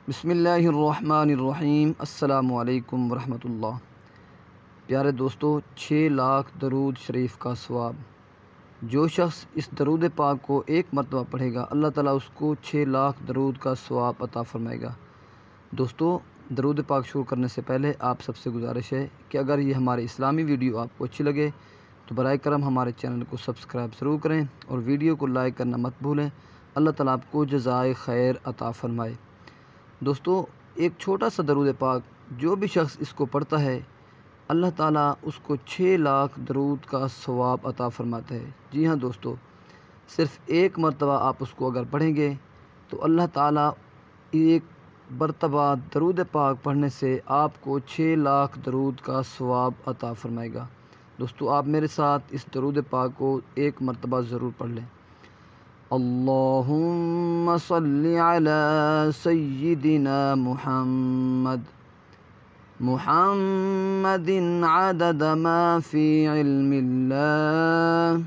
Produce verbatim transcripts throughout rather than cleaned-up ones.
بسم اللہ الرحمن الرحیم۔ السلام علیکم ورحمۃ اللہ۔ پیارے دوستو، چھ لاکھ درود شریف کا ثواب، جو شخص اس درود پاک کو ایک مرتبہ پڑھے گا اللہ تعالیٰ اس کو چھ لاکھ درود کا ثواب عطا فرمائے گا۔ دوستو، درود پاک شروع کرنے سے پہلے آپ سب سے گزارش ہے کہ اگر یہ ہماری اسلامی ویڈیو آپ کو اچھی لگے تو برائے کرم ہمارے چینل کو سبسکرائب ضرور کریں اور ویڈیو کو لائک کرنا مت بھولیں۔ اللہ تعالیٰ آپ کو جزائے خیر عطا فرمائے۔ دوستو، ایک چھوٹا سا درود پاک جو بھی شخص اس کو پڑھتا ہے اللہ تعالیٰ اس کو چھ لاکھ درود کا ثواب عطا فرماتا ہے۔ جی ہاں دوستو، صرف ایک مرتبہ آپ اس کو اگر پڑھیں گے تو اللہ تعالیٰ ایک مرتبہ درود پاک پڑھنے سے آپ کو چھ لاکھ درود کا ثواب عطا فرمائے گا۔ دوستو، آپ میرے ساتھ اس درود پاک کو ایک مرتبہ ضرور پڑھ لیں۔ اللہم صلی علی سیدنا محمد محمد عدد ما فی علم اللہ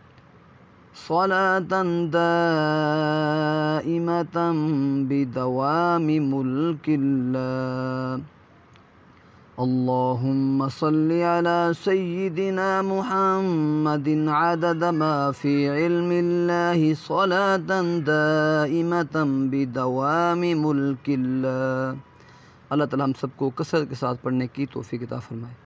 صلاة دائمة بدوام ملک اللہ۔ اللہم صلی علی سیدنا محمد عدد ما فی علم اللہ صلاة دائمة بدوام ملک اللہ۔ اللہ تعالیٰ ہم سب کو کثرت کے ساتھ پڑھنے کی توفیق عطا فرمائے۔